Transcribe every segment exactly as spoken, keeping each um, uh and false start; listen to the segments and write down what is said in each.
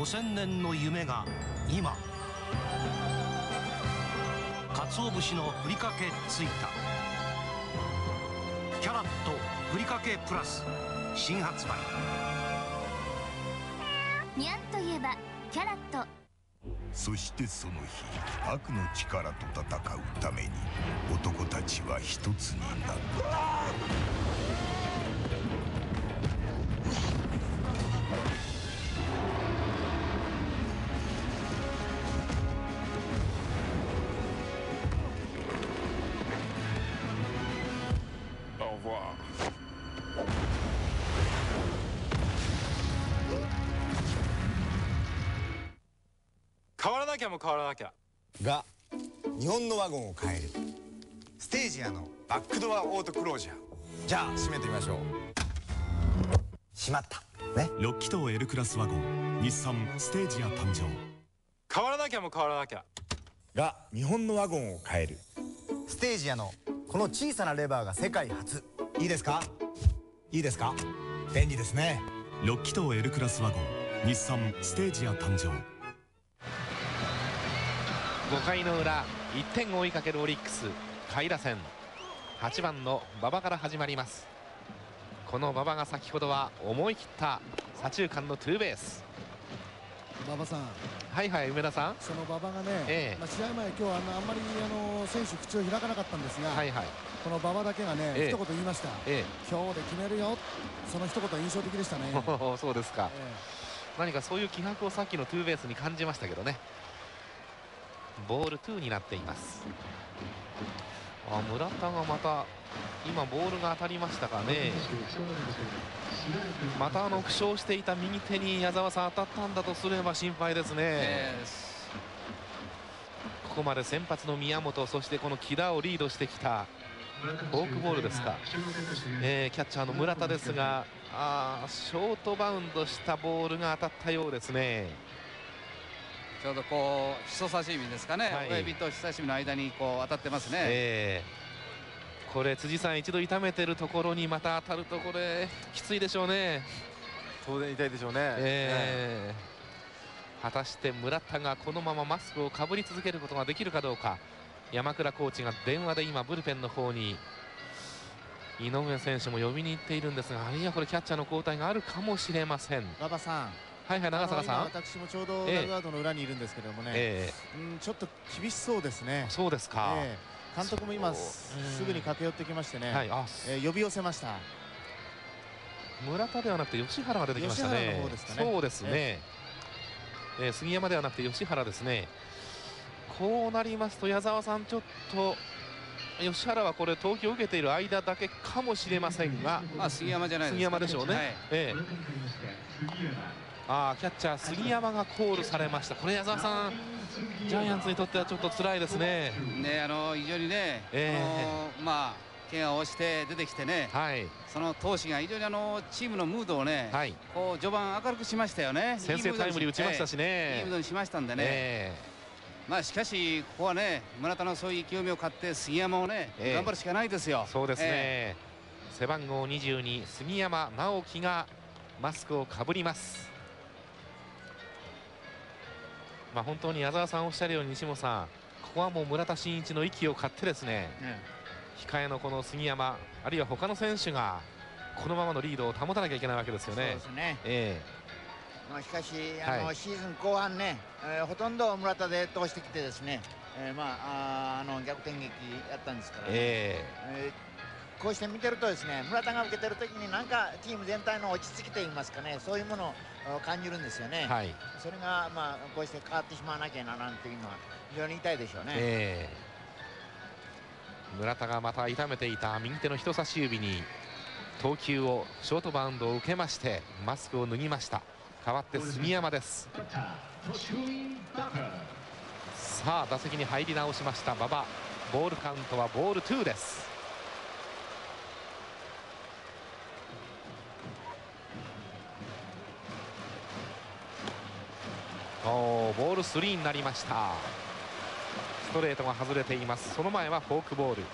ごせんねんの夢が今。鰹節のふりかけついたキャラットふりかけプラス新発売。 にゃんといえばキャラット。 そしてその日、悪の力と戦うために男たちは一つになった。 変わらなきゃも変わらなきゃが日本のワゴンを変える。ステージアのバックドアオートクロージャー。じゃあ閉めてみましょう。閉まったね。 ろっ気筒 L クラスワゴン日産ステージア誕生。 変わらなきゃも変わらなきゃが日本のワゴンを変える。ステージアのこの小さなレバーが世界初。いいですかいいですか便利ですね。 ろっ気筒 L クラスワゴン日産ステージア誕生。 ごかいの裏、いってんを追いかけるオリックス下位打線、はちばんの馬場から始まります。この馬場が先ほどは思い切った左中間のツーベース。 馬場さん、 はいはい、梅田さん、 その馬場がね、 ええまあ試合前、今日はあのあんまりあの選手、口を開かなかったんですが、 はいはい、 この馬場だけがね、 ええ一言言いました、 ええ、 今日で決めるよ、その一言印象的でしたね。 そうですか、 え何かそういう気迫をさっきのツーベースに感じましたけどね。ボールツーになっています。あ、村田がまた今ボールが当たりましたかね。またあの負傷していた右手に矢沢さん当たったんだとすれば心配ですね、えー、ここまで先発の宮本、そしてこの木田をリードしてきたフォークボールですか、えー、キャッチャーの村田ですが、あショートバウンドしたボールが当たったようですね。 ちょうどこう人差し指ですかね、 はい、 親指と人差し指の間にこう当たってますね、えー、これ辻さん、一度痛めてるところにまた当たるとこれきついでしょうね。 当然痛いでしょうね、 えー、果たして村田がこのままマスクをかぶり続けることができるかどうか。山倉コーチが電話で今ブルペンの方に井上選手も呼びに行っているんですが、あるいはこれキャッチャーの交代があるかもしれません。 馬場さん、 はいはい、長坂さん、 私もちょうどダグアウトの裏にいるんですけれどもね、えー、うんちょっと厳しそうですね。 そうですか、 えー、監督も今すぐに駆け寄ってきましてね、はい、あえー、呼び寄せました。 村田ではなくて吉原が出てきましたね。 吉原の方ですかね。 そうですね、えーえー、杉山ではなくて吉原ですね。こうなりますと矢沢さん、ちょっと吉原はこれ投球を受けている間だけかもしれませんが、 まあ杉山じゃないですか、 杉山でしょうね、はい、えーあキャッチャー杉山がコールされました。これ矢沢さん、ジャイアンツにとってはちょっと辛いですね。 ね、あの非常にね、えー、あのまあ怪我をして出てきてね、はい、その闘志が非常にあのチームのムードをね、はい、こう序盤明るくしましたよね。 先制タイムリー打ちましたしね、 えー、いいムードにしましたんでね、えー、まあしかしここはね、村田のそういう意気込みを買って杉山をね、えー、頑張るしかないですよ。 そうですね、えー、背番号にじゅうに杉山直樹がマスクをかぶります。まあ本当に矢沢さんおっしゃるように、西本さん、ここはもう村田真一の息を買ってですね、うん、控えのこの杉山、あるいは他の選手がこのままのリードを保たなきゃいけないわけですよね。 そうですね、 えーまあ、しかしあの、はい、シーズン後半ね、えー、ほとんど村田で通してきてですね、えー、まあ、ああの逆転劇やったんですからね、えーえーこうして見てるとですね、村田が受けてる時になんかチーム全体の落ち着きといいますかね、そういうものを感じるんですよね、はい、それがまあこうして変わってしまわなきゃななんていうのは非常に痛いでしょうね、えー、村田がまた痛めていた右手の人差し指に投球をショートバウンドを受けましてマスクを脱ぎました。代わって杉山です。さあ打席に入り直しました馬場。ボールカウントはボールツーです。おボールスリーになりました。ストレートが外れています。その前はフォークボール。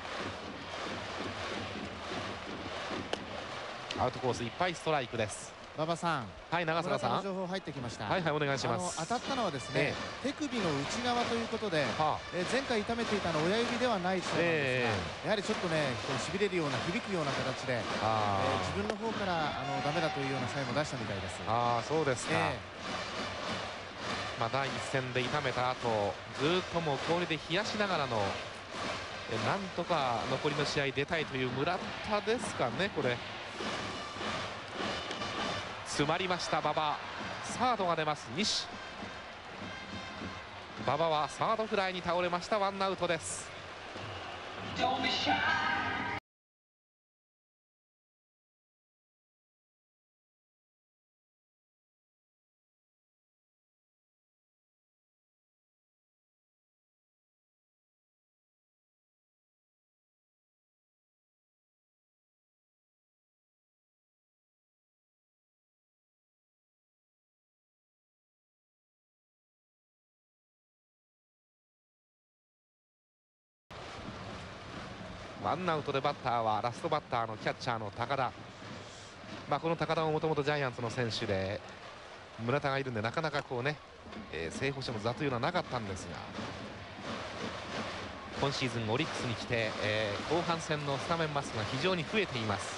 アウトコースいっぱいストライクです。 馬場さん、 はい、長坂さん、 情報入ってきました。 はいはい、お願いします。 当たったのはですね、手首の内側ということで、え前回痛めていたの親指ではないそうなんですが、やはりちょっとね、しびれるような響くような形で、え自分の方からあのダメだというようなサインも出したみたいです。 ああ、そうですか。まあ第一戦で痛めた後、ずっともう氷で冷やしながらの、えなんとか残りの試合出たいという村田ですかね、これ。詰まりました馬場。サードが出ます。西。馬場はサードフライに倒れました。ワンアウトです。ワンアウトでバッターはラストバッターのキャッチャーの高田。まあこの高田ももともとジャイアンツの選手で、村田がいるんでなかなかこうね、えー、正捕手の座というのはなかったんですが、今シーズンオリックスに来て、えー、後半戦のスタメンマスが非常に増えています。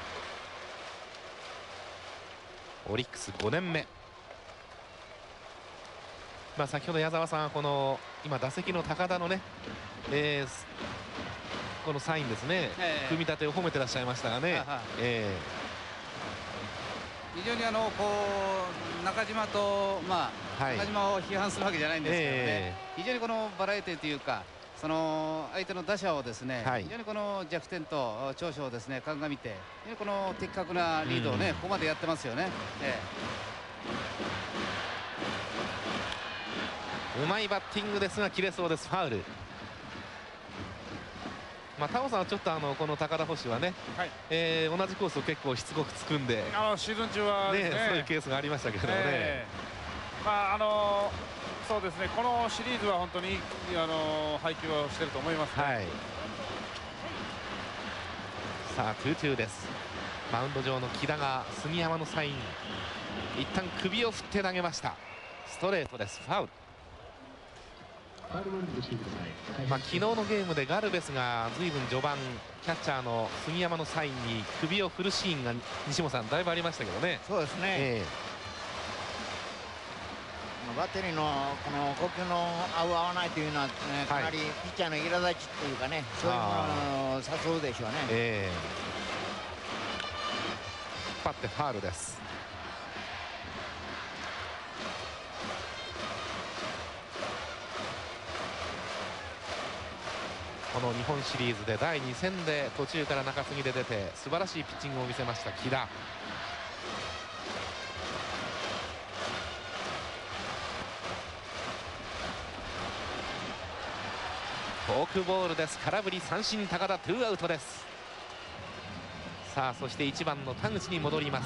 オリックスごねんめ。まあ先ほど矢沢さん、この今打席の高田のね、えーこのサインですね、えー、組み立てを褒めてらっしゃいましたがね、えー、非常にあのこう中島と、まあ、はい、中島を批判するわけじゃないんですけどね、えー、非常にこのバラエティというか、その相手の打者をですね、はい、非常にこの弱点と長所をですね鑑みて、非常にこの的確なリードをね、うん、ここまでやってますよね。えー、うまいバッティングですが切れそうです。ファウル。まあ、タオさんはちょっとあのこの高田捕手はね、はい、えー、同じコースを結構しつこくつくんで、 あのシーズン中は、ねね、そういうケースがありましたけどもね、えー、まああのそうですね、このシリーズは本当にあの配球をしていると思いますね。はい、 さあツーツーです。マウンド上の木田が杉山のサイン、一旦首を振って投げました。ストレートです。ファウル。まあ昨日のゲームでガルベスが随分序盤キャッチャーの杉山のサインに首を振るシーンが西本さんだいぶありましたけどね。 そうですね、えー、バッテリーのこの呼吸の合う合わないというのは、ね、かなりピッチャーの苛立ちというかね、そういうものを誘うでしょうね。えー、引っ張ってファウルです。この日本シリーズでだいに戦で途中から中継ぎで出て素晴らしいピッチングを見せました木田。フォークボールです。空振り三振。高田ツーアウトです。さあそしていちばんの田口に戻ります。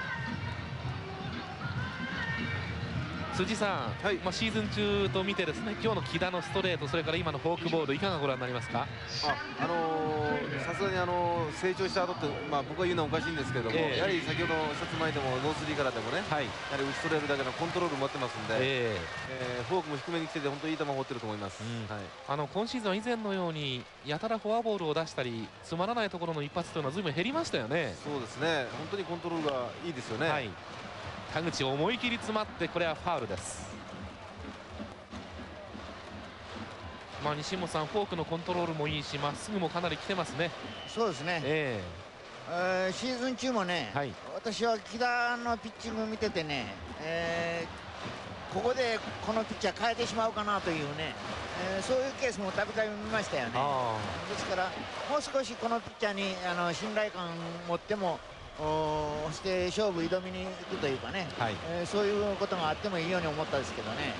辻さん、はい、まあシーズン中と見てですね、今日の木田のストレート、それから今のフォークボール、いかがご覧になりますか？ あ、あのー、さすがにあのー、成長した後って、まあ、僕が言うのはおかしいんですけれども、えー、やはり先ほど一つ前でもノースリーからでもね、はい、やはり打ち取れるだけのコントロール持ってますんで、えーえー、フォークも低めに来てて本当にいい球を放ってると思います、うん、はい、 あの今シーズンは以前のようにやたらフォアボールを出したりつまらないところの一発というのはずいぶん減りましたよね。 そうですね、本当にコントロールがいいですよね。はい、 田口思い切り詰まってこれはファウルです。まあ西本さん、フォークのコントロールもいいし、まっすぐもかなり来てますね。 そうですね、えーえー、シーズン中もね、はい、私は木田のピッチングを見ててね、えー、ここでこのピッチャー変えてしまうかなというね、えー、そういうケースもたびたび見ましたよね。ですからもう少しこのピッチャーにあの信頼感を持ってもそして勝負挑みに行くというかね、はい、えー、そういうことがあってもいいように思ったんですけどね。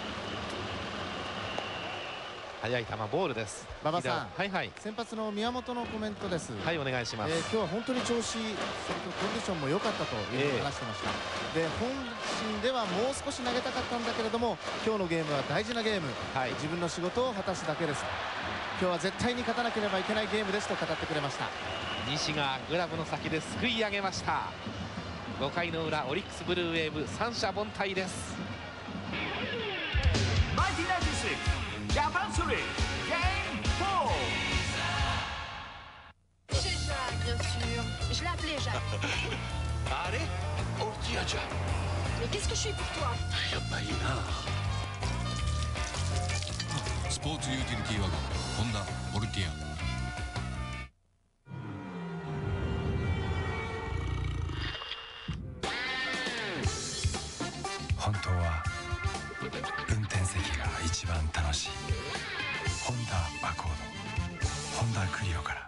速い球ボールです。 馬場さん、はいはい、先発の宮本のコメントです。 はい、お願いします。 えー、今日は本当に調子、それとコンディションも良かったというふうに話してました。えー、で本心ではもう少し投げたかったんだけれども、今日のゲームは大事なゲーム、はい、自分の仕事を果たすだけです。今日は絶対に勝たなければいけないゲームですと語ってくれました。 西がグラブの先ですくい上げました。 ごかいの裏オリックスブルーウェーブ三者凡退です。 ジャパンスリーゲームフォー。 あれオルティアちゃん。やっぱいいな。スポーツユーティリティワゴンホンダオルティア。 本当は運転席が一番楽しい。ホンダアコード、ホンダクリオから。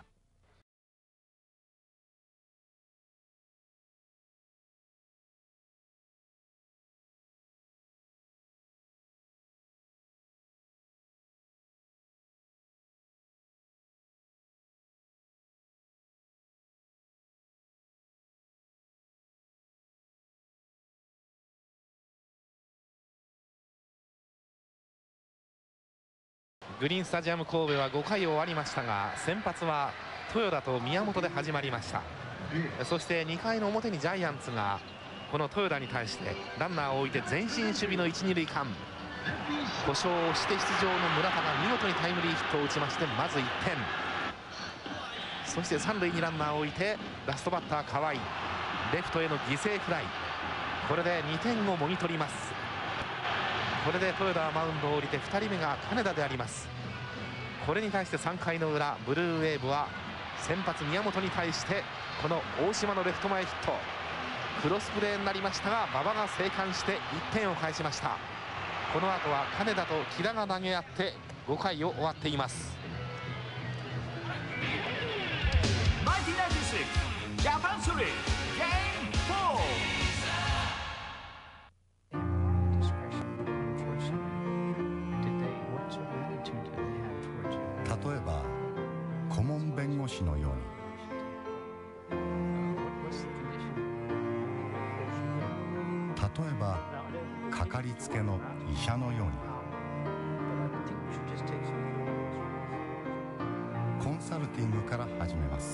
グリーンスタジアム神戸はごかい終わりましたが、先発は豊田と宮本で始まりました。そしてにかいの表にジャイアンツがこの豊田に対してランナーを置いて前進守備の一、二塁間、故障をして出場の村田が見事にタイムリーヒットを打ちまして、まずいってん。そして三塁にランナーを置いてラストバッター河合、レフトへの犠牲フライ、これでにてんをもぎ取ります。これで豊田はマウンドを降りてふたりめが金田であります。これに対してさんかいの裏ブルーウェーブは先発宮本に対してこの大島のレフト前ヒット、クロスプレーになりましたが馬場が生還していってんを返しました。この後は金田と木田が投げ合ってごかいを終わっています。 ジャパンスリーゲームフォー。 例えば顧問弁護士のように、例えばかかりつけの医者のように、コンサルティングから始めます。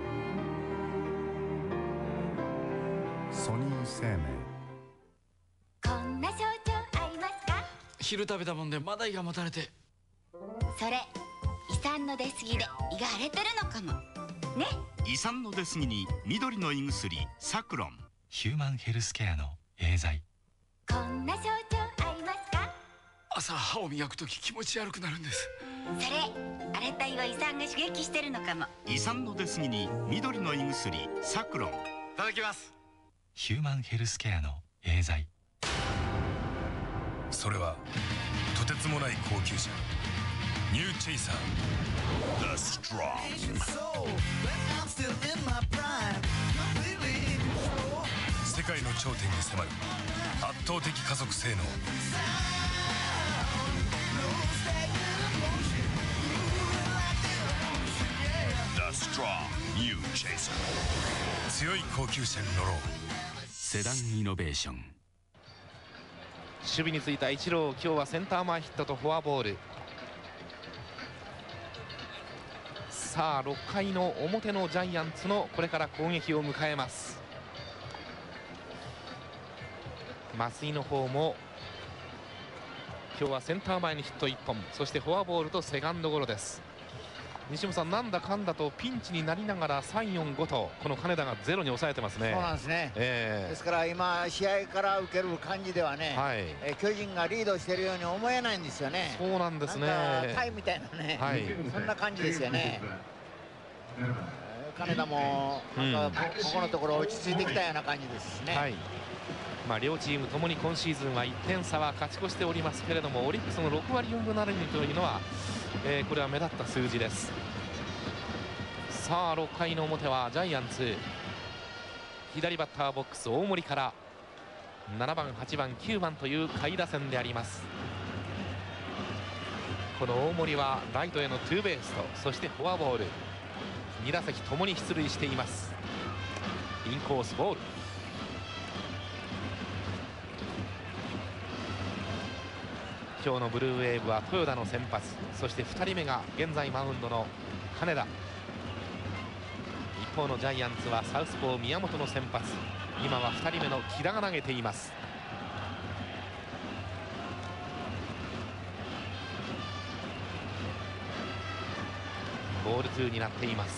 ソニー生命。 こんな症状ありますか？ 昼食べたもんでまだ胃がもたれて。 それ胃酸の出過ぎで胃が荒れてるのかもね。 胃酸の出過ぎに緑の胃薬サクロン。 ヒューマンヘルスケアのエーザイ。 こんな症状ありますか？ 朝歯を磨くとき気持ち悪くなるんです。 それ荒れた胃を胃酸が刺激してるのかも。 胃酸の出過ぎに緑の胃薬サクロン。いただきます。 ヒューマンヘルスケアのエーザイ。 それはとてつもない高級車ニューチェイサー The Strong。 世界の頂点に迫る圧倒的加速性能。The Strong New Chaser。 強い高級車に乗ろう。セダンイノベーション。 守備についたイチロー、今日はセンター前ヒットとフォアボール。さあろっかいの表のジャイアンツのこれから攻撃を迎えます。増井の方も今日はセンター前にヒットいっぽん、そしてフォアボールとセカンドゴロです。西本さん、なんだかんだとピンチになりながらさん、よん、ごとこの金田がゼロに抑えてますね。 そうなんですね、 えー、 ですから今試合から受ける感じではね、はい、えー、巨人がリードしているように思えないんですよね。 そうなんですね。 なんかタイみたいなね、はい、そんな感じですよね。金田もなんか こ, ここのところ落ち着いてきたような感じですしね。はい、 まあ、両チームともに今シーズンはいってん差は勝ち越しておりますけれども、オリックスのろくわりよんぶななりにというのは、えー、これは目立った数字です。さあろっかいの表はジャイアンツ、左バッターボックス大森からななばん、はちばん、きゅうばんという下位打線であります。この大森はライトへのツーベースと、そしてフォアボールに打席ともに出塁しています。インコースボール。今日のブルーウェーブは豊田の先発、そしてふたりめが現在マウンドの金田。一方のジャイアンツはサウスポー宮本の先発、 今はふたりめの木田が投げています。ボールツーになっています。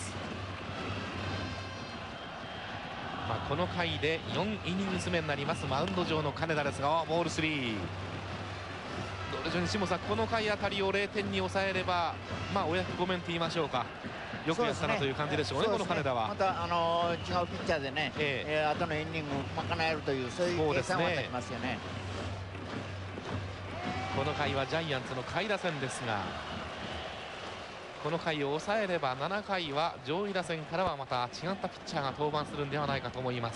まあ、この回でよんイニングス目になりますマウンド上の金田ですが、ボールスリー。どうでしょう、西本さん、この回あたりをれいてんに抑えれば、まあお役御免と言いましょうか、よくやったなという感じでしょうね、この金田は。 また、あのー、違うピッチャーでね、えーえー、後のイニング賄えるという、そういう計算はできますよね。 この回はジャイアンツの下位打線ですが、この回を抑えればななかいは上位打線からはまた違ったピッチャーが登板するんではないかと思います。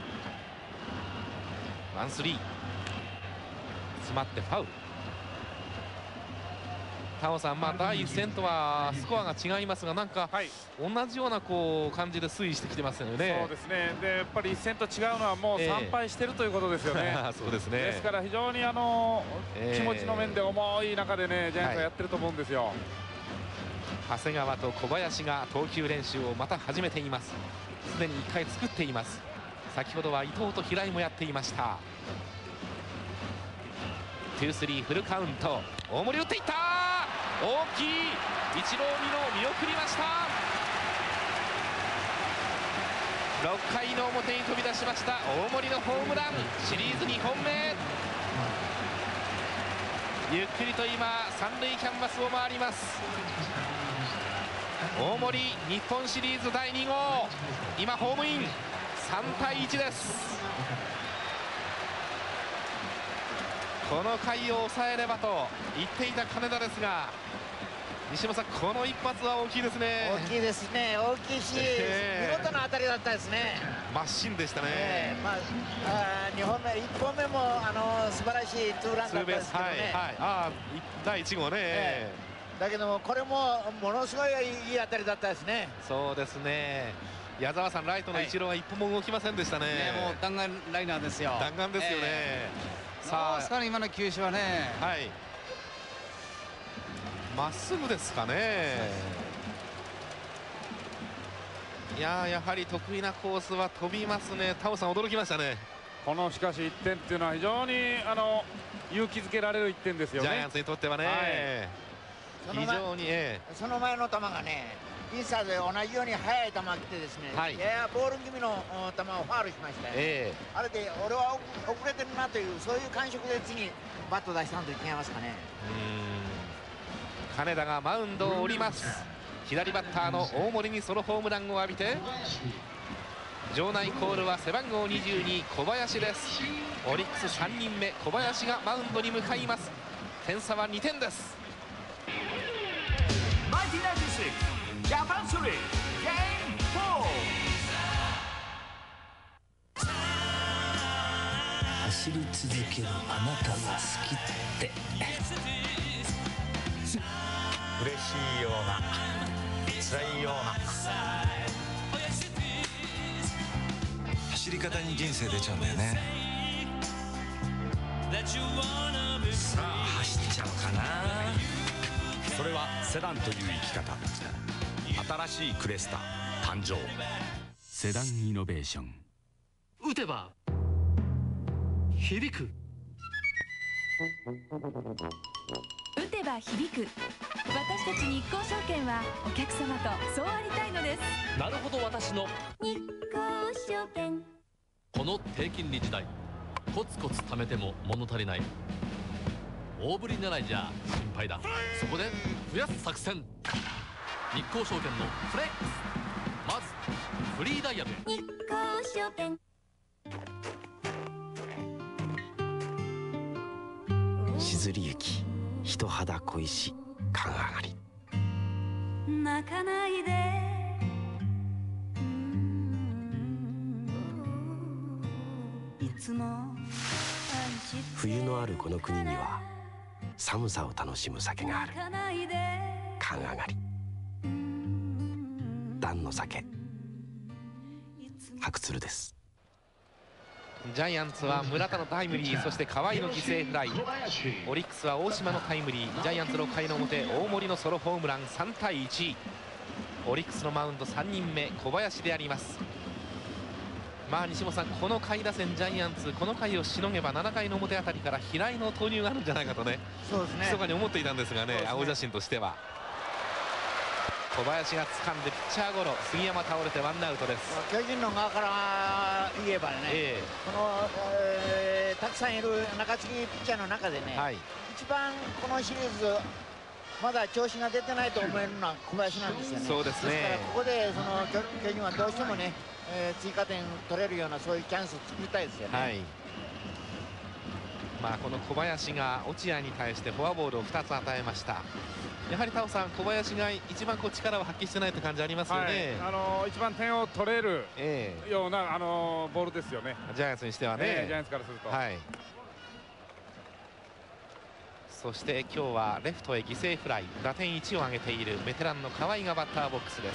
ワンスリー詰まってファウル。タオさん、まあ、だいいっ戦とはスコアが違いますが、なんか同じようなこう感じで推移してきてますよね。 そうですね。でやっぱりいっ戦と違うのはもうさん敗してるということですよね。 そうですね。 ですから非常にあの、 えー、 気持ちの面で重い中でね、ジャイアンツはやってると思うんですよ。はい、 長谷川と小林が投球練習をまた始めています。すでにいっかい作っています。先ほどは伊藤と平井もやっていました。ツースリーフルカウント。大森打っていった。大きい一郎美濃見送りました。ろっかいの表に飛び出しました大森のホームラン、シリーズにほんめ。ゆっくりと今三塁キャンバスを回ります。大森、日本シリーズだいに号、今ホームイン。さんたいいちです。この回を抑えればと言っていた金田ですが、西本さん、この一発は大きいですね。 大きいですね。大きいし、えー、見事な当たりだったですね。 真芯でしたね。 えー、まあ、あにほんめ、いっぽんめもあの素晴らしいツーランだったですけどね。はいはい、 あだいいち号ね。えー、だけどもこれもものすごいいい当たりだったですね。 そうですね。矢沢さん、ライトの一郎は一歩も動きませんでしたね。 ね、もう弾丸ライナーですよ。 弾丸ですよね。えー、さあ、さらに今の球種はね。 はい。まっすぐですかね。いややはり得意なコースは飛びますね。タオさん、驚きましたね。 このしかしいってんっていうのは非常にあの勇気づけられるいってんですよね、 ジャイアンツにとってはね。はい、非常に、えー、その前の球がね、インサイドで同じように速い球が来てですね、はい、ややボール気味の球をファウルしましたよ、えー、あれで俺は遅れてるなという、そういう感触で次バット出したんと違いますかね。 うん、金田がマウンドを降ります。左バッターの大森にソロホームランを浴びて、場内コールは背番号にじゅうに小林です。オリックスさんにんめ小林がマウンドに向かいます。点差はにてんです。 ジャパンスリーゲームフォー。 走り続けるあなたが好きって嬉しいような辛いような、 走り方に人生出ちゃうんだよね。 さあ走っちゃおうかな。 それはセダンという生き方。新しいクレスタ誕生。 セダンイノベーション。 打てば響く。 打てば響く。私たち日興証券はお客様とそうありたいのです。 なるほど、私の日興証券。 この低金利時代、コツコツ貯めても物足りない。大振り狙いじゃ心配だ。そこで増やす作戦。日興証券のフレックス。まずフリーダイヤル。 日興証券。 しずり雪、人肌恋し勘上がり。 泣かないで。いつも冬のあるこの国には寒さを楽しむ酒がある。勘上がり。段の酒、白鶴です。 ジャイアンツは村田のタイムリー、そして河合の犠牲フライ。オリックスは大島のタイムリー。ジャイアンツろっかいの表、大森のソロホームラン。さんたいいち。オリックスのマウンドさんにんめ小林であります。 まあ西本さん、この下位打線ジャイアンツこの回をしのげばななかいの表あたりから平井の投入があるんじゃないかとね、 そうですね、 密かに思っていたんですがね、青写真としては。小林が掴んでピッチャーゴロ、杉山倒れてワンアウトです。 巨人の側から言えばね、えー、この、えー、たくさんいる中継ぎピッチャーの中でね、はい、一番このシリーズまだ調子が出てないと思えるのは小林なんですよね。 そうですね。 ですからここでその巨人はどうしてもね、えー、追加点取れるようなそういうチャンスを作りたいですよね。はい、 まあこの小林が落合に対してフォアボールをふたつ与えました。やはりタオさん、小林が一番こう力を発揮してないという感じありますよね。はい、 あのー、一番点を取れるような、えー、あのー、ボールですよね。 ジャイアンツにしてはね。 えー、ジャイアンツからすると。はい。 そして今日はレフトへ犠牲フライ、打点いちを挙げているベテランの河合がバッターボックスです。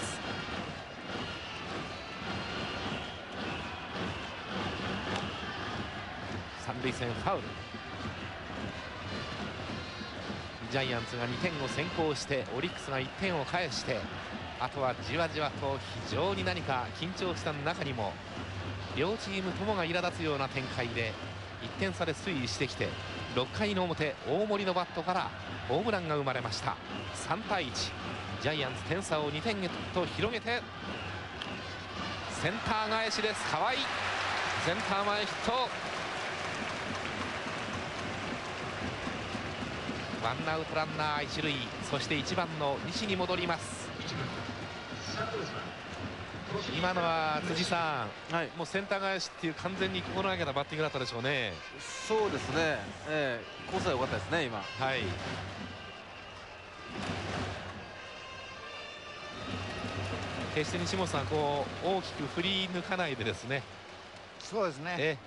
三塁線ファウル。ジャイアンツがにてんを先行してオリックスがいってんを返して、あとはじわじわと非常に何か緊張した中にも両チームともが苛立つような展開でいってん差で推移してきて、ろっかいの表大森のバットからホームランが生まれました。さんたいいち、ジャイアンツ点差をにてんへと広げて、センター返しです。河合、センター前ヒット。ワンアウトランナー一塁、そしていちばんの西に戻ります。今のは辻さん、はい、もうセンター返しっていう完全に心がけたバッティングだったでしょうね。 そうですね、えー、コースは良かったですね今。はい、 決して西本さん、こう大きく振り抜かないでですね。 そうですね。え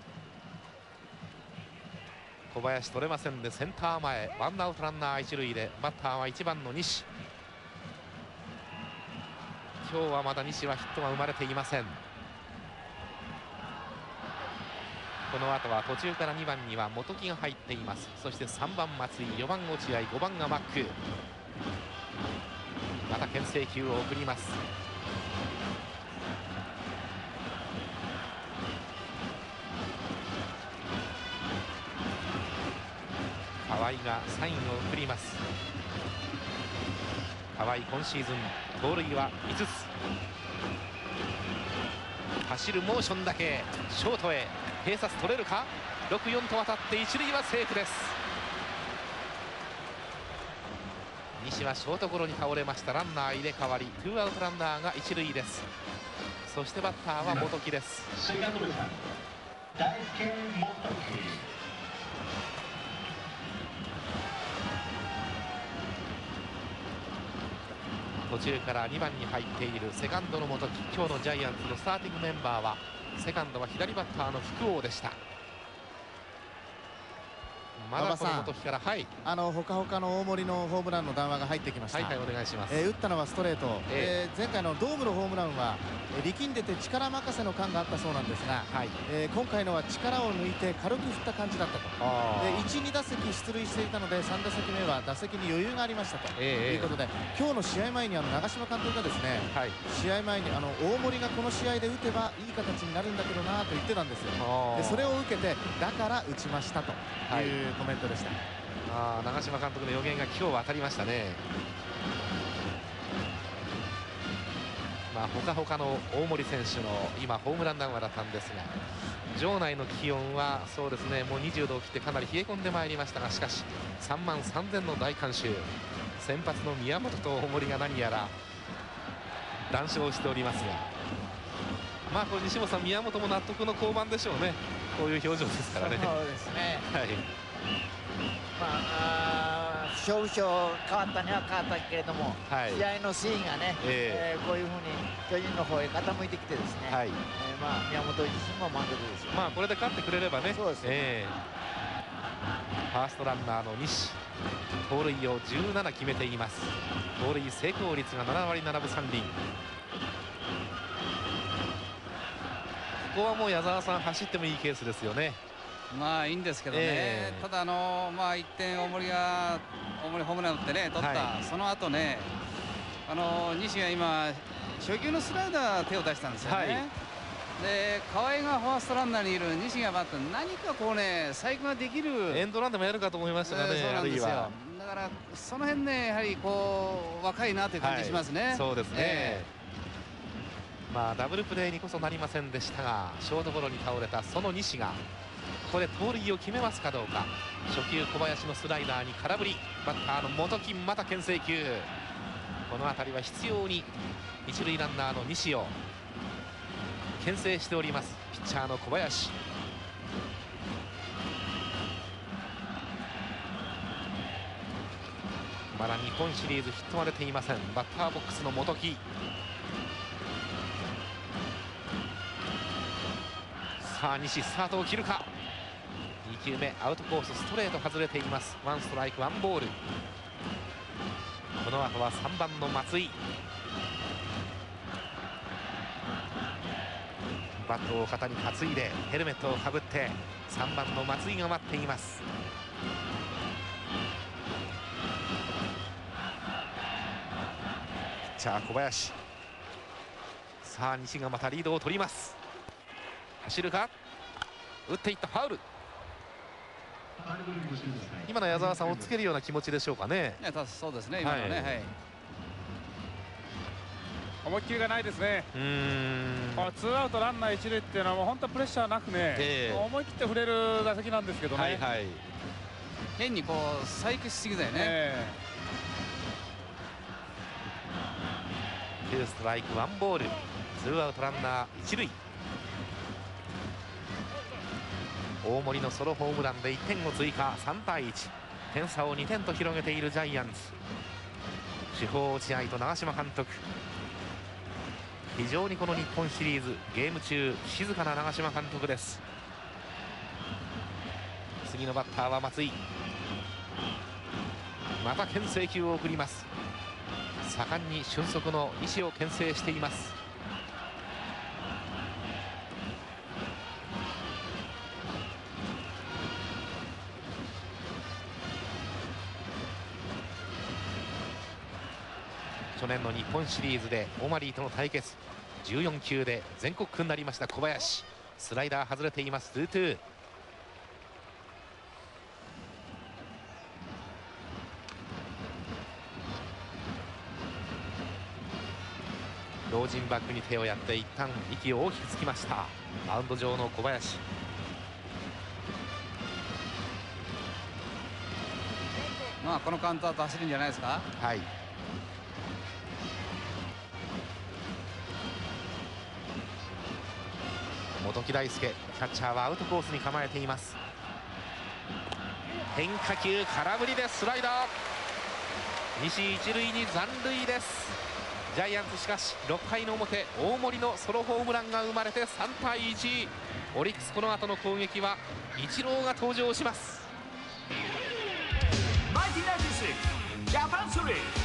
小林取れませんでセンター前、ワンアウトランナー一塁でバッターはいちばんの西。今日はまだ西はヒットが生まれていません。この後は途中からにばんには元木が入っています。そしてさんばん松井、よばん落合、ごばんがマック。また牽制球を送ります。河合がサインを送ります。河合今シーズン盗塁はいつつ。走るモーションだけショートへ併殺取れるか。ろくよんと渡って一塁はセーフです。西はショートゴロに倒れました。ランナー入れ替わり、ツーアウトランナーが一塁です。そしてバッターは元木です。途中からにばんに入っているセカンドの元木。今日のジャイアンツのスターティングメンバーはセカンドは左バッターの福王でした。まだこの元木から、はい、 あのほかほかの大森のホームランの談話が入ってきました。 はい、はい、お願いします。 えー、打ったのはストレート、えーえー、前回のドームのホームランは、えー、力んでて力任せの感があったそうなんですが、はい、えー、今回のは力を抜いて軽く振った感じだったと。でいち、に打席出塁していたのでさん打席目は打席に余裕がありましたと、えー、いうことで、今日の試合前にあの長嶋監督がですね、はい、試合前にあの大森がこの試合で打てばいい形になるんだけどなと言ってたんですよ。でそれを受けてだから打ちましたというコメントでした。 あ長嶋監督の予言が今日は当たりましたね。まあほかほかの大森選手の今ホームラン談話だったんですが、場内の気温はそうですね、もうにじゅうどを切ってかなり冷え込んでまいりましたが、しかしさんまんさんぜんの大観衆、先発の宮本と大森が何やら談笑しておりますが、まあこれ西本さん、宮本も納得の降板でしょうね。こういう表情ですからね。 そうですね。 はい。 まあ、勝負賞変わったには変わったけれども、はい、試合のシーンがね、えーえー、こういうふうに巨人の方へ傾いてきてですね、はい、えー、まあ宮本自身も満足ですよ、ね。 まあこれで勝ってくれればね。 そうですね。えー、ファーストランナーの西、盗塁をじゅうなな決めています。盗塁成功率がななわりななぶさんりん。ここはもう矢沢さん走ってもいいケースですよね。 まあいいんですけどね、えー、ただあのまあいってん大森が大森ホームラン打ってね取った、はい、その後ね、あの西が今初球のスライダー手を出したんですよね。はい、 で河合がファーストランナーにいる西がバッター、何かこうね細工ができるエンドランでもやるかと思いましたがね、 そうなんですよ。 あるいはだからその辺ねやはりこう若いなという感じしますね、 はい、そうですね、 えー、まあダブルプレーにこそなりませんでしたが、ショートゴロに倒れたその西がここで盗塁を決めますかどうか。初球小林のスライダーに空振り、バッターの元木また牽制球。この辺りは必要に一塁ランナーの西を牽制しておりますピッチャーの小林。まだ日本シリーズヒットは出ていません。バッターボックスの元木。さあ西スタートを切るか。に球目アウトコースストレート外れています。ワンストライクワンボール。この後はさんばんの松井。バットを肩に担いでヘルメットをかぶってさんばんの松井が待っています。ピッチャー小林。さあ西がまたリードを取ります。走るか、打っていったファウル。今の矢沢さんをつけるような気持ちでしょうかね。 そうですね、今のね、はい、 思いっきりがないですね。うーん、このツーアウトランナー一塁っていうのはもう本当プレッシャーなくね、えー、思い切って振れる打席なんですけどね、はいはい、 変にこう細工しすぎだよね、えー、ツーストライクワンボール、ツーアウトランナー一塁。大森のソロホームランでいってんを追加、さんたいいち、点差をにてんと広げているジャイアンツ。主砲落合と長嶋監督、非常にこの日本シリーズゲーム中静かな長嶋監督です。次のバッターは松井。また牽制球を送ります。盛んに俊足の西を牽制しています。去年の日本シリーズでオマリーとの対決、じゅうよん球で全国区になりました小林。スライダー外れています。ツーツー。老人バッグに手をやって一旦息を大きくつきました。マウンド上の小林。 まあこのカウントだと走るんじゃないですか。 はい。元木大輔、キャッチャーはアウトコースに構えています。変化球空振りでスライダー。西一塁に残塁です。ジャイアンツしかしろっかいの表、大森のソロホームランが生まれてさんたいいち。オリックスこの後の攻撃はイチローが登場します。 ナインティーナインティーシックスジャパンセリー